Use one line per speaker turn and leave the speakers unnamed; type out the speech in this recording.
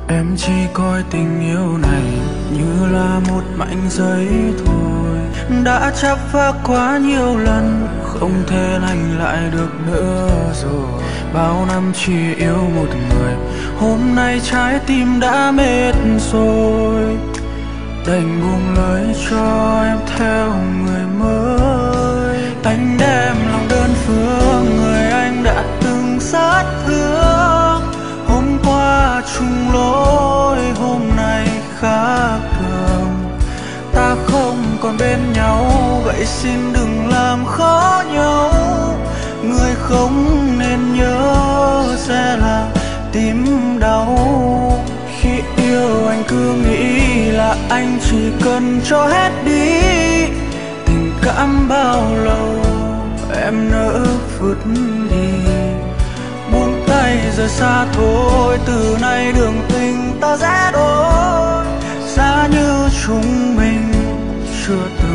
Em chỉ coi tình yêu này như là một mảnh giấy thôi, đã chấp phá quá nhiều lần, không thể lành lại được nữa rồi. Bao năm chỉ yêu một người, hôm nay trái tim đã mệt rồi, đành buông lời cho em theo người mới. Anh đem lòng đơn phương người anh đã từng sát thương, hôm qua chung lối hôm nay khác thường. Ta không còn bên nhau, vậy xin đừng làm khó nhau. Người không nên nhớ sẽ là tim đau. Khi yêu anh cứ nghĩ là anh chỉ cần cho hết đi, tình cảm bao lâu em nỡ vứt đi. Buông tay rời xa thôi, từ nay đường tình ta sẽ đôi, xa như chúng mình chưa từng